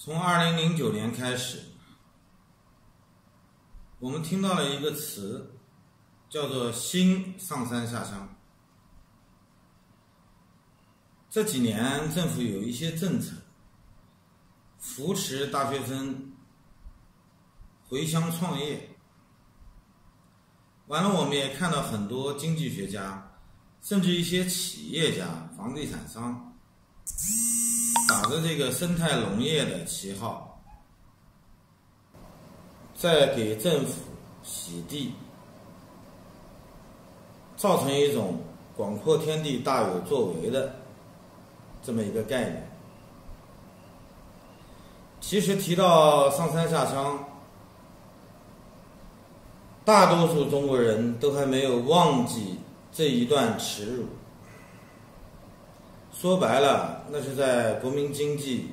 从2009年开始，我们听到了一个词，叫做新上山下乡。这几年政府有一些政策，扶持大学生回乡创业。完了，我们也看到很多经济学家，甚至一些企业家、房地产商，打着这个生态农业的旗号，在给政府洗地，造成一种广阔天地大有作为的这么一个概念。其实提到上山下乡，大多数中国人都还没有忘记这一段耻辱。说白了，那是在国民经济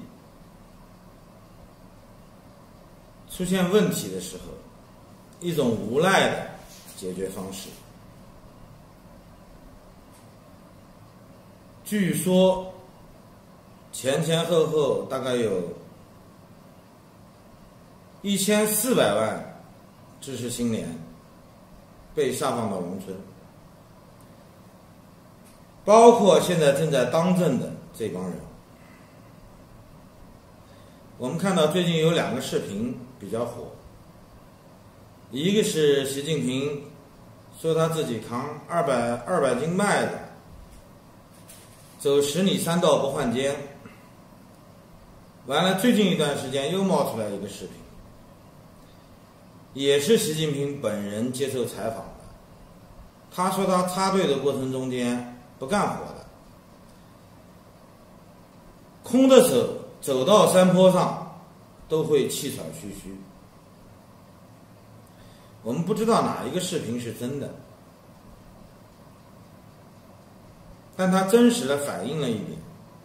出现问题的时候，一种无奈的解决方式。据说前后大概有1400万知识青年被下放到农村，包括现在正在当政的这帮人。我们看到最近有2个视频比较火，一个是习近平说他自己扛200斤麦子，走10里3道不换肩。完了，最近一段时间又冒出来一个视频，也是习近平本人接受采访的。他说他插队的过程中间不干活的，空的手走到山坡上都会气喘吁吁。我们不知道哪一个视频是真的，但它真实的反映了一点：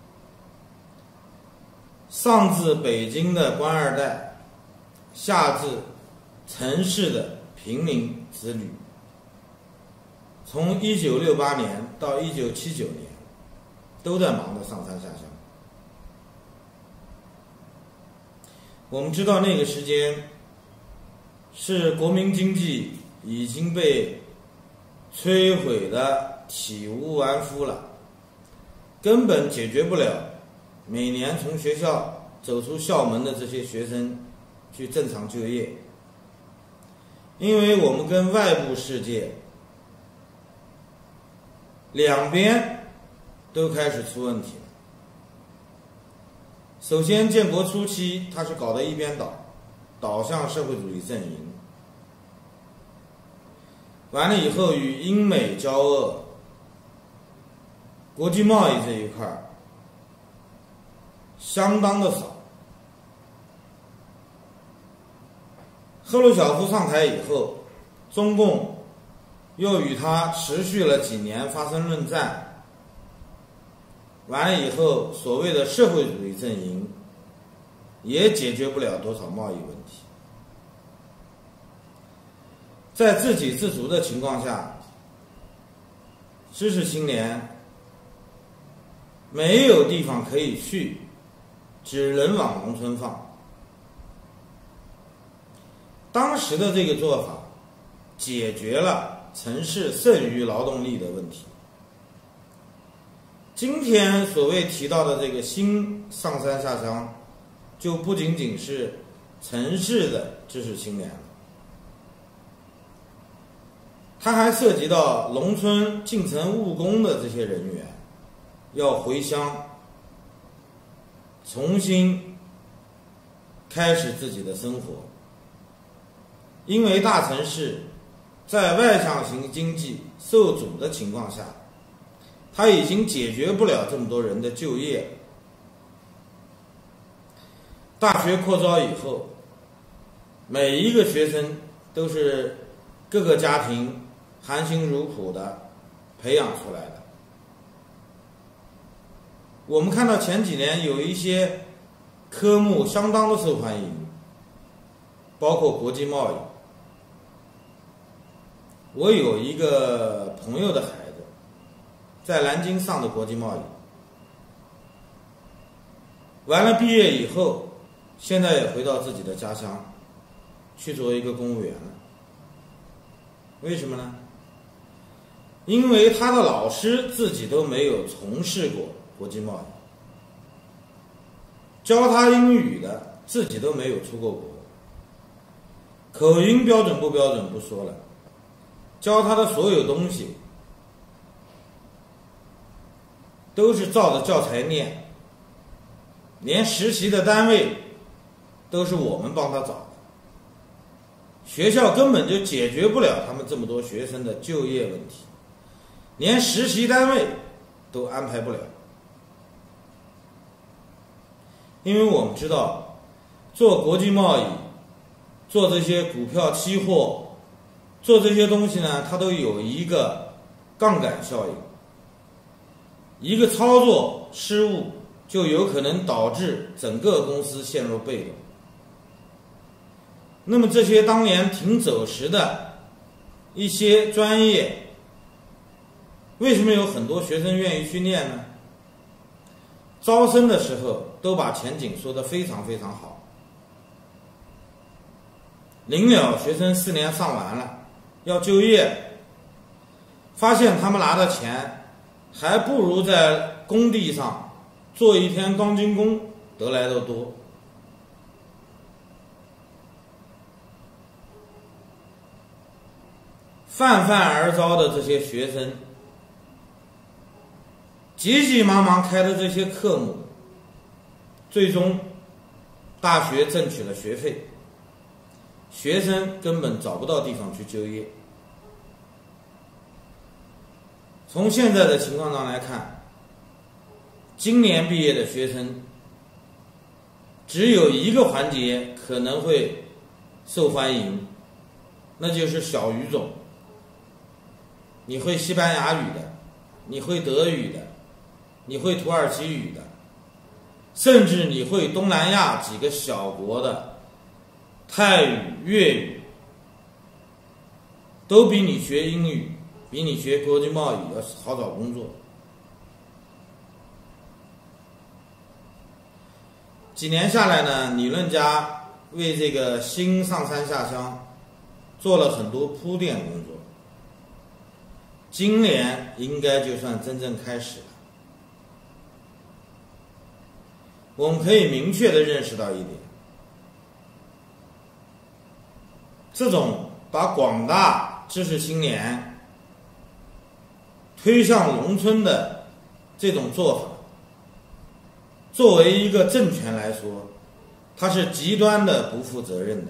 上至北京的官二代，下至城市的平民子女，从1968年到1979年，都在忙着上山下乡。我们知道那个时间是国民经济已经被摧毁的体无完肤了，根本解决不了每年从学校走出校门的这些学生去正常就业。因为我们跟外部世界两边都开始出问题了。首先，建国初期它是搞得一边倒向社会主义阵营，完了以后与英美交恶，国际贸易这一块相当的少。赫鲁晓夫上台以后，中共又与他持续了几年发生论战，完了以后，所谓的社会主义阵营也解决不了多少贸易问题。在自给自足的情况下，知识青年没有地方可以去，只能往农村放。当时的这个做法解决了城市剩余劳动力的问题。今天所谓提到的这个新上山下乡，就不仅仅是城市的知识青年了，它还涉及到农村进城务工的这些人员要回乡，重新开始自己的生活。因为大城市在外向型经济受阻的情况下，它已经解决不了这么多人的就业。大学扩招以后，每一个学生都是各个家庭含辛茹苦的培养出来的。我们看到前几年有一些科目相当的受欢迎，包括国际贸易。我有一个朋友的孩子在南京上的国际贸易，完了毕业以后现在也回到自己的家乡去做一个公务员了。为什么呢？因为他的老师自己都没有从事过国际贸易，教他英语的自己都没有出过国，口音标准不标准不说了，教他的所有东西都是照着教材念，连实习的单位都是我们帮他找的，学校根本就解决不了他们这么多学生的就业问题，连实习单位都安排不了。因为我们知道，做国际贸易，做这些股票期货，做这些东西呢，它都有一个杠杆效应，一个操作失误就有可能导致整个公司陷入被动。那么这些当年挺走时的一些专业，为什么有很多学生愿意去念呢？招生的时候都把前景说得非常非常好，临了学生4年上完了要就业，发现他们拿的钱还不如在工地上做一天钢筋工得来的多。泛泛而招的这些学生，急急忙忙开的这些科目，最终大学挣取了学费，学生根本找不到地方去就业。从现在的情况上来看，今年毕业的学生只有一个环节可能会受欢迎，那就是小语种。你会西班牙语的，你会德语的，你会土耳其语的，甚至你会东南亚几个小国的泰语、粤语，都比你学英语，比你学国际贸易要好找工作。几年下来呢，理论家为这个新上山下乡做了很多铺垫工作，今年应该就算真正开始了。我们可以明确地认识到一点，这种把广大知识青年推向农村的这种做法，作为一个政权来说，它是极端的不负责任的。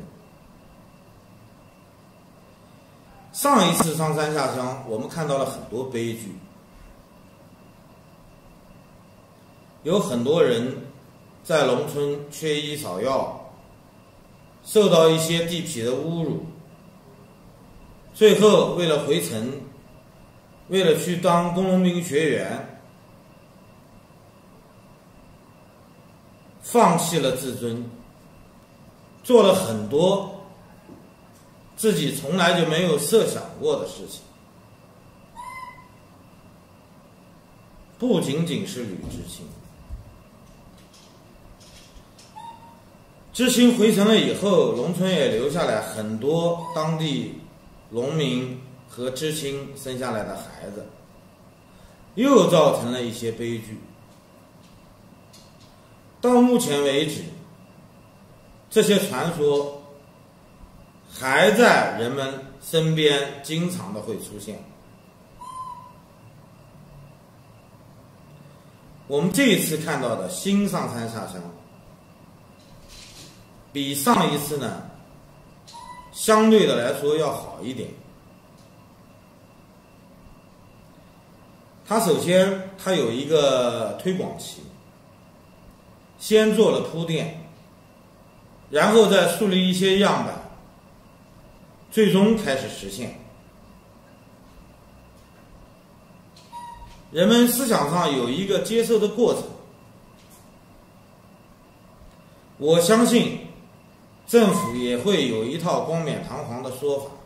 上一次上山下乡，我们看到了很多悲剧，有很多人在农村缺医少药，受到一些地痞的侮辱，最后为了回城，为了去当工农兵学员，放弃了自尊，做了很多自己从来就没有设想过的事情。不仅仅是吕知青，知青回城了以后，农村也留下来很多当地农民和知青生下来的孩子，又造成了一些悲剧。到目前为止，这些传说还在人们身边经常的会出现。我们这一次看到的新上山下乡，比上一次呢，相对的来说要好一点。它首先它有一个推广期，先做了铺垫，然后再树立一些样板，最终开始实现。人们思想上有一个接受的过程，我相信政府也会有一套冠冕堂皇的说法，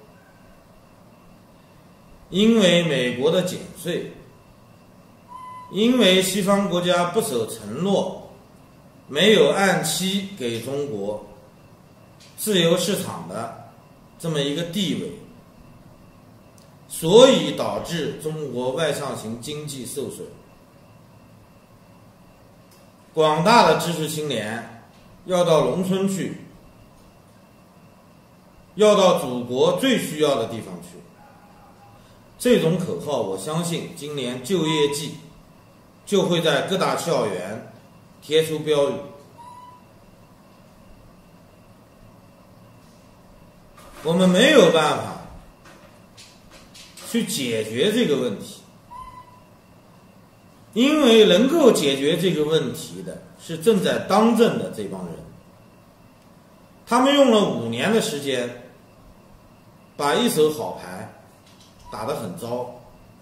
因为美国的减税，因为西方国家不守承诺， 没有按期给中国自由市场的这么一个地位，所以导致中国外向型经济受损。广大的知识青年要到农村去，要到祖国最需要的地方去。这种口号，我相信今年就业季就会在各大校园贴出标语。我们没有办法去解决这个问题，因为能够解决这个问题的是正在当政的这帮人，他们用了5年的时间，把一手好牌打得很糟，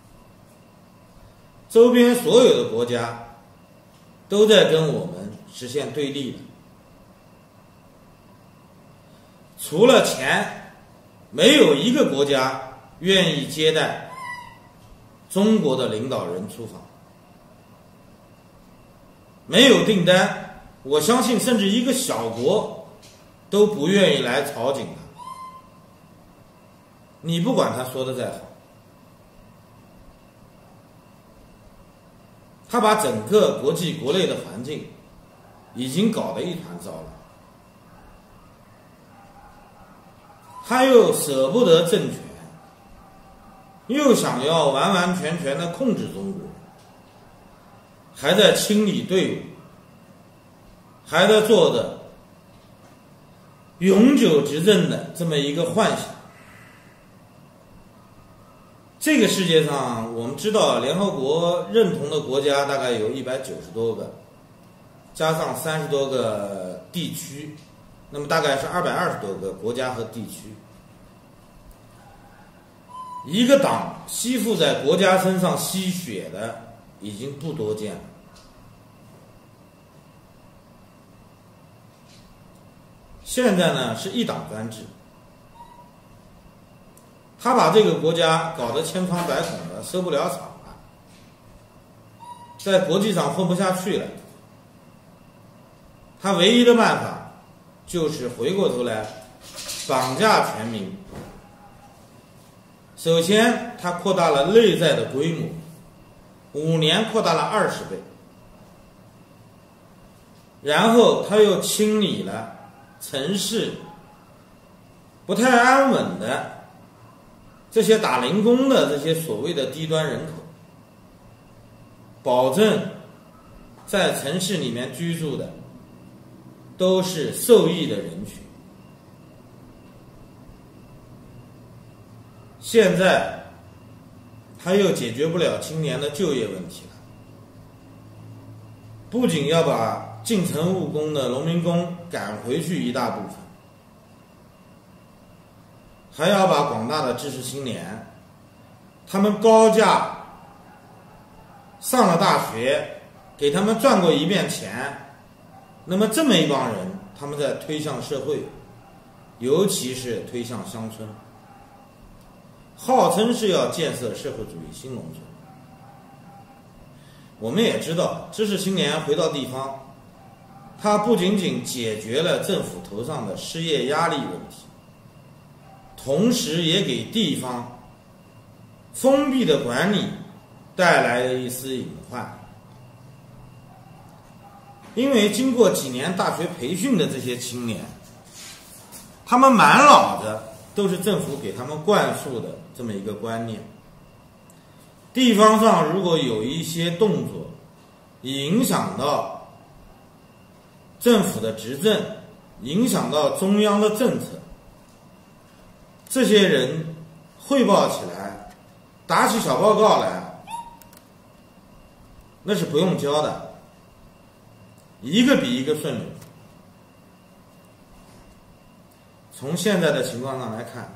周边所有的国家都在跟我们实现对立的，除了钱，没有一个国家愿意接待中国的领导人出访。没有订单，我相信甚至一个小国都不愿意来朝觐他。你不管他说的再好，他把整个国际国内的环境已经搞得一团糟了，他又舍不得政权，又想要完完全全的控制中国，还在清理队伍，还在做着永久执政的这么一个幻想。这个世界上，我们知道联合国认同的国家大概有190多个，加上30多个地区，那么大概是220多个国家和地区。一个党吸附在国家身上吸血的已经不多见了。现在呢是一党专制，他把这个国家搞得千疮百孔的，收不了场了，在国际上混不下去了。他唯一的办法就是回过头来绑架全民。首先，他扩大了内在的规模，5年扩大了20倍。然后他又清理了城市不太安稳的这些打零工的这些所谓的低端人口，保证在城市里面居住的都是受益的人群。现在他又解决不了青年的就业问题了，不仅要把进城务工的农民工赶回去一大部分，还要把广大的知识青年，他们高价上了大学，给他们赚过一遍钱，那么这么一帮人，他们在推向社会，尤其是推向乡村，号称是要建设社会主义新农村。我们也知道，知识青年回到地方，他不仅仅解决了政府头上的失业压力问题，同时也给地方封闭的管理带来了一丝隐患。因为经过几年大学培训的这些青年，他们满脑子都是政府给他们灌输的这么一个观念。地方上如果有一些动作影响到政府的执政，影响到中央的政策，这些人汇报起来，打起小报告来，那是不用教的，一个比一个顺溜。从现在的情况上来看，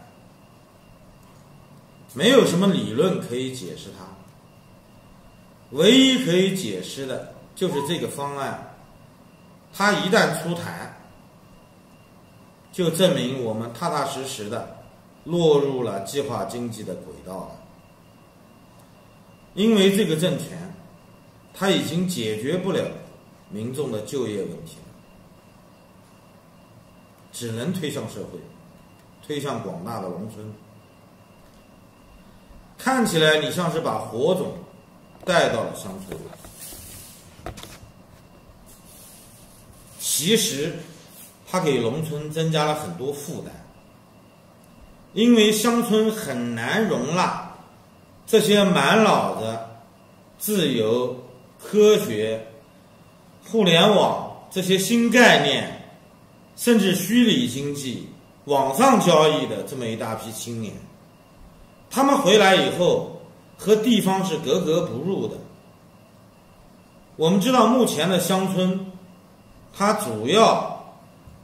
没有什么理论可以解释它，唯一可以解释的就是这个方案，它一旦出台，就证明我们踏踏实实的落入了计划经济的轨道了。因为这个政权，它已经解决不了民众的就业问题了，只能推向社会，推向广大的农村。看起来你像是把火种带到了乡村，其实它给农村增加了很多负担，因为乡村很难容纳这些满脑子自由、科学、互联网这些新概念，甚至虚拟经济、网上交易的这么一大批青年。他们回来以后和地方是格格不入的。我们知道目前的乡村它主要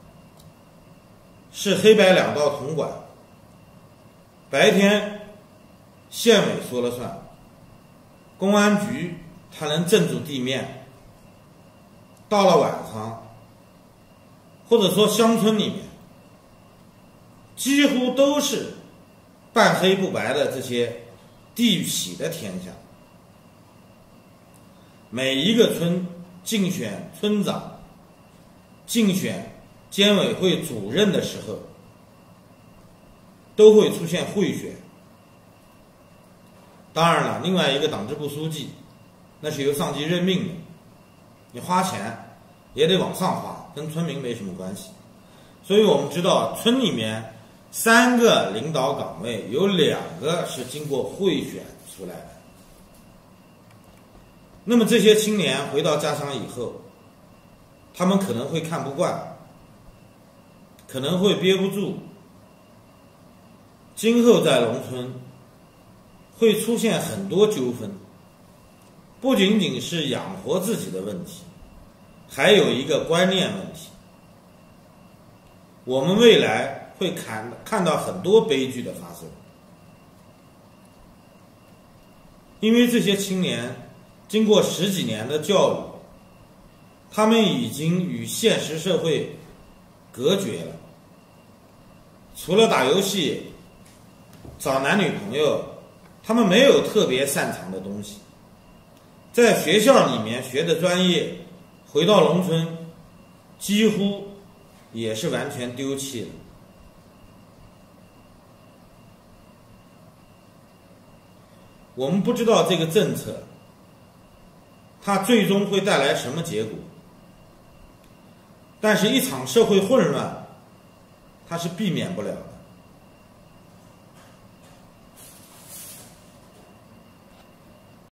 是黑白两道统管，白天县委说了算，公安局它能镇住地面，到了晚上或者说乡村里面几乎都是半黑不白的这些地痞的天下。每一个村竞选村长、竞选监委会主任的时候，都会出现贿选。当然了，另外一个党支部书记，那是由上级任命的，你花钱也得往上花，跟村民没什么关系。所以我们知道，村里面3个领导岗位有2个是经过贿选出来的。那么这些青年回到家乡以后，他们可能会看不惯，可能会憋不住，今后在农村会出现很多纠纷，不仅仅是养活自己的问题，还有一个观念问题。我们未来会看到很多悲剧的发生，因为这些青年经过10几年的教育，他们已经与现实社会隔绝了，除了打游戏、找男女朋友，他们没有特别擅长的东西。在学校里面学的专业，回到农村几乎也是完全丢弃了。我们不知道这个政策它最终会带来什么结果，但是一场社会混乱它是避免不了的。